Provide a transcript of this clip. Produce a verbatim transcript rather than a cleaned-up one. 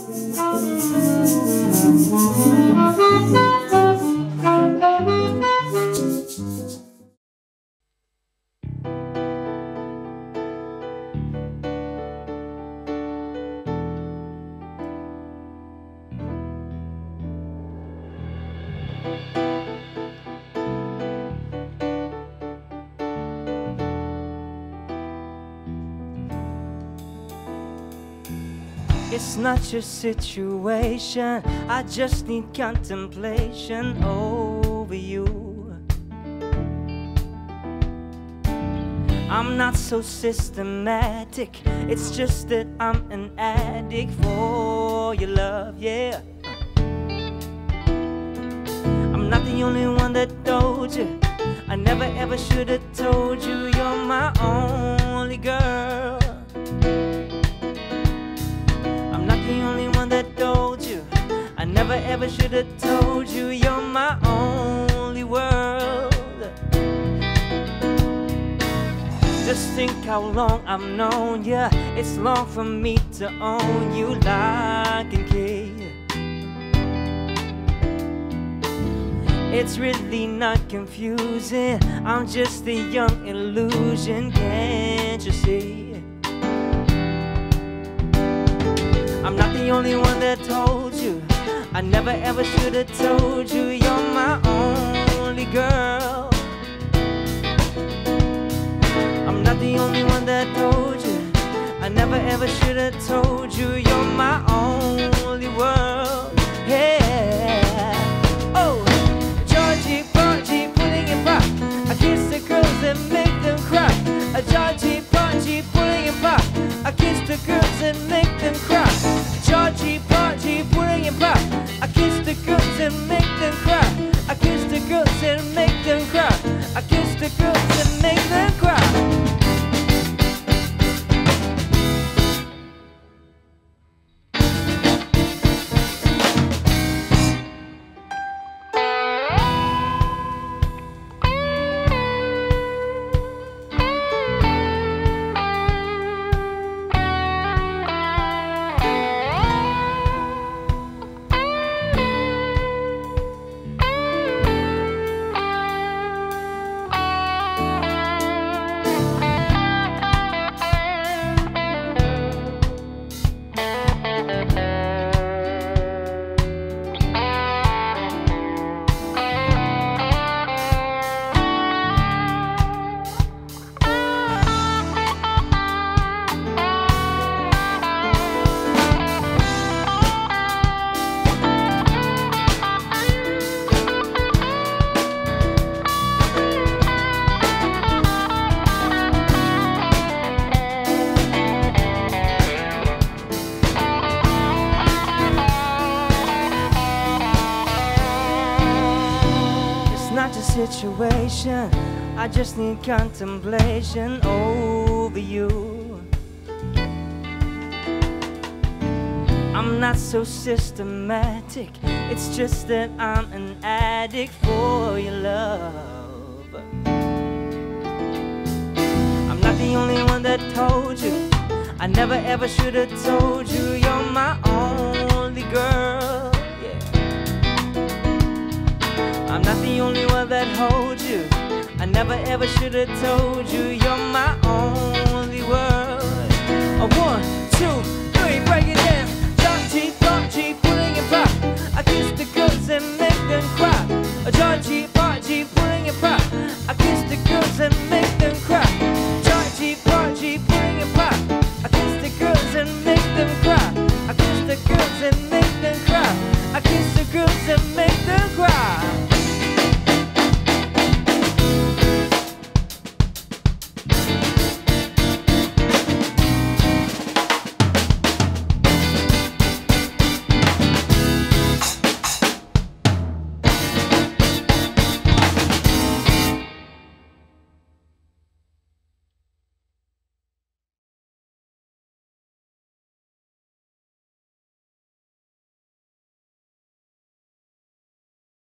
It's not your situation, I just need contemplation over you. I'm not so systematic, it's just that I'm an addict for your love, yeah. I'm not the only one that told you, I never ever should have told you you're my only girl. I'm not the only one that told you, I never ever should have told you you're my only world. Just think how long I've known you, it's long for me to own you like a kid. It's really not confusing, I'm just a young illusion, can't you see? I'm not the only one that told you, I never ever should have told you you're my only girl. I'm not the only one that told you, I never ever should have told you you're my only world. Yeah. Oh, Georgie, Porgy, pudding and pop, I kiss the girls and make them cry. A Georgie, Porgy, pudding and pop, I kiss the girls and make them cry. Georgie, Porgy, pudding and pop, I kiss the girls and make them cry. I kiss the girls and make them cry. I kiss the girls and make them cry. Situation, I just need contemplation over you. I'm not so systematic, it's just that I'm an addict for your love. I'm not the only one that told you, I never ever should have told you you're my only girl. I'm not the only one that holds you, I never ever should have told you you're my only world. A one, two, three, break it down.